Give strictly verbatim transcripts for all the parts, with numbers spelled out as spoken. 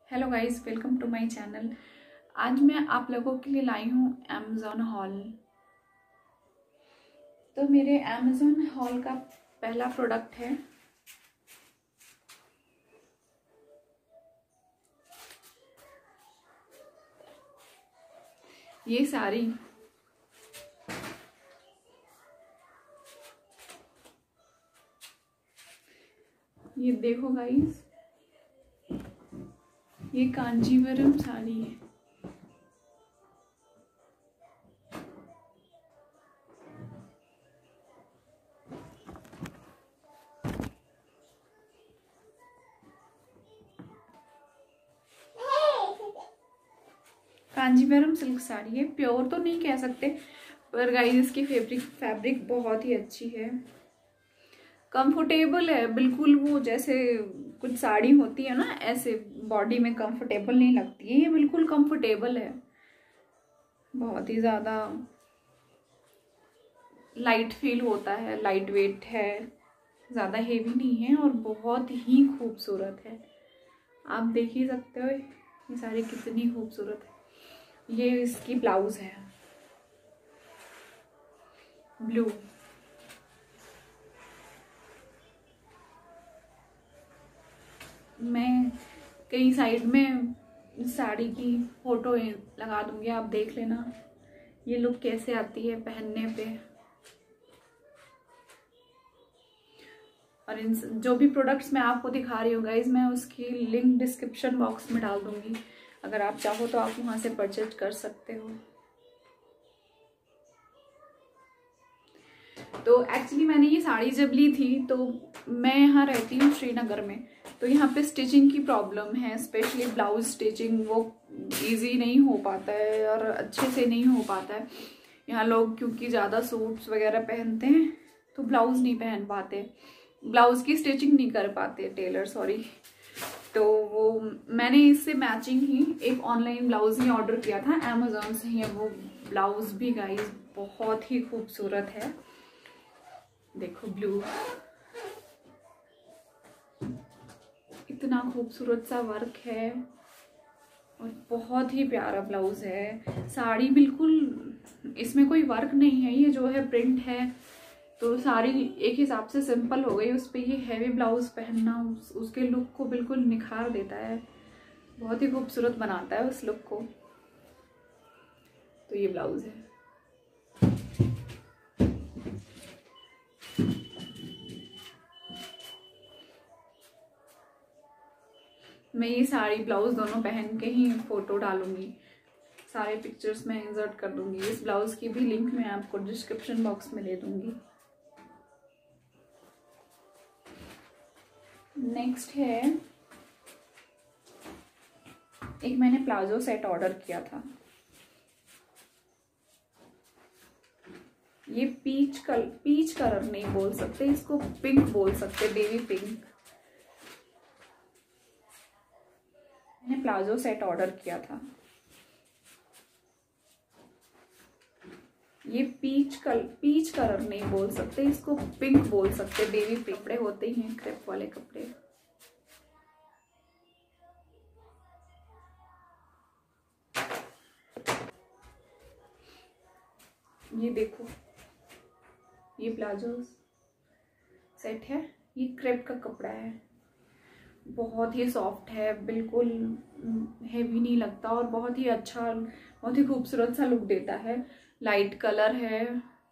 Hello guys, welcome to my channel. आज मैं आप लोगों के लिए लाई हूँ अमेज़ॉन हॉल। तो मेरे अमेज़ॉन हॉल का पहला प्रोडक्ट है ये साड़ी। ये देखो गाइस, ये कांजीवरम साड़ी है। कांजीवरम सिल्क साड़ी है। प्योर तो नहीं कह सकते, पर गाइस इसकी फैब्रिक फैब्रिक बहुत ही अच्छी है, कंफर्टेबल है बिल्कुल। वो जैसे कुछ साड़ी होती है ना, ऐसे बॉडी में कंफर्टेबल नहीं लगती है, ये बिल्कुल कंफर्टेबल है। बहुत ही ज़्यादा लाइट फील होता है, लाइट वेट है, ज़्यादा हेवी नहीं है और बहुत ही खूबसूरत है। आप देख ही सकते हो ये साड़ी कितनी खूबसूरत है। ये इसकी ब्लाउज है ब्लू। मैं कहीं साइड में साड़ी की फोटो लगा दूंगी, आप देख लेना ये लुक कैसे आती है पहनने पे। और इन जो भी प्रोडक्ट्स मैं आपको दिखा रही हूँ गाइज, मैं उसकी लिंक डिस्क्रिप्शन बॉक्स में डाल दूंगी। अगर आप चाहो तो आप वहाँ से परचेज कर सकते हो। तो एक्चुअली मैंने ये साड़ी जब ली थी, तो मैं यहाँ रहती हूँ श्रीनगर में, तो यहाँ पे स्टिचिंग की प्रॉब्लम है, स्पेशली ब्लाउज स्टिचिंग वो इजी नहीं हो पाता है और अच्छे से नहीं हो पाता है यहाँ लोग, क्योंकि ज़्यादा सूट्स वगैरह पहनते हैं तो ब्लाउज नहीं पहन पाते, ब्लाउज की स्टिचिंग नहीं कर पाते टेलर, सॉरी। तो वो मैंने इससे मैचिंग ही एक ऑनलाइन ब्लाउज ही ऑर्डर किया था अमेजोन से ही। वो ब्लाउज भी गाइस बहुत ही खूबसूरत है, देखो ब्लू, इतना खूबसूरत सा वर्क है और बहुत ही प्यारा ब्लाउज है। साड़ी बिल्कुल इसमें कोई वर्क नहीं है, ये जो है प्रिंट है, तो साड़ी एक हिसाब से सिंपल हो गई। उस पर ये हैवी ब्लाउज पहनना उस, उसके लुक को बिल्कुल निखार देता है, बहुत ही खूबसूरत बनाता है उस लुक को। तो ये ब्लाउज है। मैं ये साड़ी ब्लाउज दोनों पहन के ही फोटो डालूंगी, सारे पिक्चर्स में इंसर्ट कर दूंगी। इस ब्लाउज की भी लिंक मैं आपको डिस्क्रिप्शन बॉक्स में दे दूंगी। नेक्स्ट है, एक मैंने प्लाजो सेट ऑर्डर किया था। ये पीच कल पीच कलर नहीं बोल सकते इसको, पिंक बोल सकते, बेबी पिंक। मैंने प्लाजो सेट ऑर्डर किया था। ये पीच कल पीच कलर नहीं बोल सकते इसको, पिंक बोल सकते, बेबी पिंक। कपड़े होते ही हैं क्रेप वाले कपड़े। ये देखो, ये प्लाजो सेट है, ये क्रेप का कपड़ा है, बहुत ही सॉफ्ट है, बिल्कुल हेवी नहीं लगता और बहुत ही अच्छा, बहुत ही खूबसूरत सा लुक देता है। लाइट कलर है,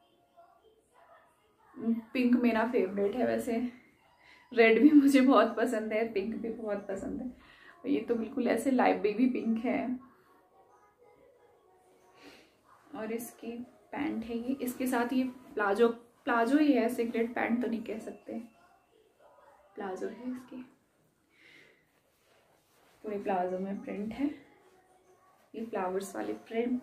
पिंक मेरा फेवरेट है वैसे, रेड भी मुझे बहुत पसंद है, पिंक भी बहुत पसंद है। और ये तो बिल्कुल ऐसे लाइट बेबी पिंक है। और इसकी पैंट है ये, इसके साथ ये प्लाजो प्लाजो ही है, सिगरेट पैंट तो नहीं कह सकते, प्लाजो है इसकी। तो ये प्लाजो में प्रिंट है, ये फ्लावर्स वाली प्रिंट।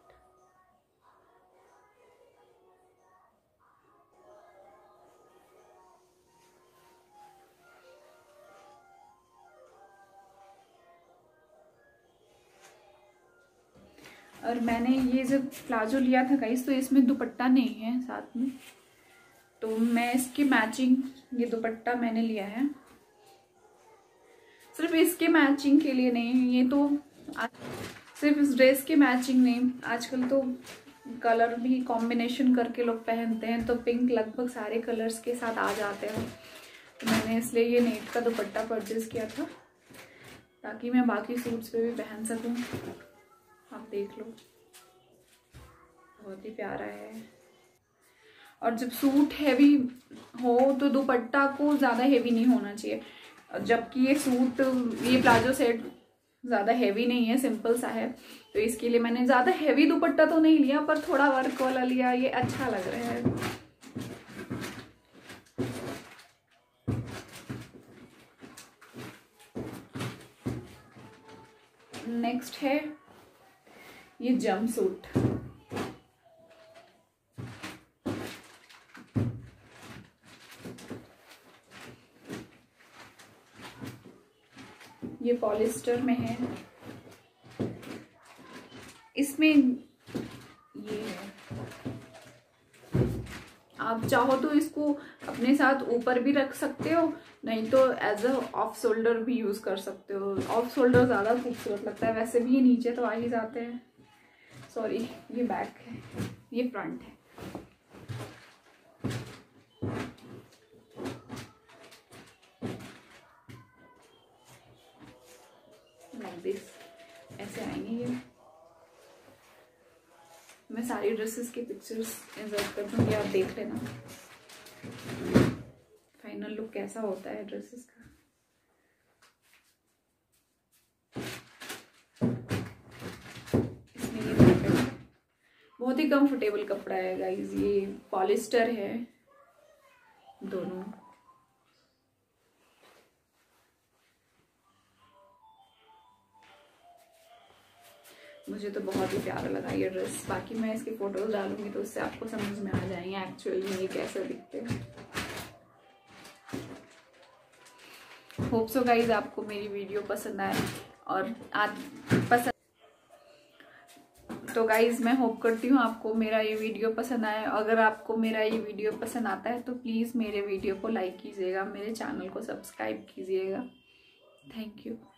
और मैंने ये जब प्लाजो लिया था गाइस, तो इसमें दुपट्टा नहीं है साथ में, तो मैं इसकी मैचिंग ये दुपट्टा मैंने लिया है। सिर्फ इसके मैचिंग के लिए नहीं, ये तो सिर्फ इस ड्रेस के मैचिंग नहीं, आजकल तो कलर भी कॉम्बिनेशन करके लोग पहनते हैं, तो पिंक लगभग सारे कलर्स के साथ आ जाते हैं। तो मैंने इसलिए ये नेट का दुपट्टा परचेज किया था ताकि मैं बाकी सूट्स पे भी पहन सकूं। आप देख लो, बहुत ही प्यारा है। और जब सूट हैवी हो तो दुपट्टा को ज़्यादा हैवी नहीं होना चाहिए, जबकि ये सूट, ये प्लाजो सेट ज़्यादा हैवी नहीं है, सिंपल सा है, तो इसके लिए मैंने ज़्यादा हैवी दुपट्टा तो नहीं लिया, पर थोड़ा वर्क वाला लिया। ये अच्छा लग रहा है। नेक्स्ट है ये जंप सूट। ये पॉलिस्टर में है, इसमें ये है, आप चाहो तो इसको अपने साथ ऊपर भी रख सकते हो, नहीं तो एज अ ऑफ शोल्डर भी यूज कर सकते हो। ऑफ शोल्डर ज्यादा खूबसूरत लगता है, वैसे भी ये नीचे तो आ ही जाते हैं। सॉरी, ये बैक है, ये फ्रंट है। लाइक दिस, ऐसे आएंगे ये। मैं सारी ड्रेसेस के पिक्चर्स इंसर्ट कर दूंगी, आप देख लेना फाइनल लुक कैसा होता है ड्रेसेस का। इसमें ये पॉकेट, बहुत ही कंफर्टेबल कपड़ा है गाइज, ये पॉलिस्टर है दोनों। मुझे तो बहुत ही प्यारा लगा ये ड्रेस। बाकी मैं इसकी फोटोज डालूंगी तो उससे आपको समझ में आ जाएंगे एक्चुअली में ये कैसे दिखते हैं। होप सो गाइज आपको मेरी वीडियो पसंद आए, और आज पसंद तो गाइज मैं होप करती हूँ आपको मेरा ये वीडियो पसंद आए। अगर आपको मेरा ये वीडियो पसंद आता है तो प्लीज़ मेरे वीडियो को लाइक कीजिएगा, मेरे चैनल को सब्सक्राइब कीजिएगा। Thank you.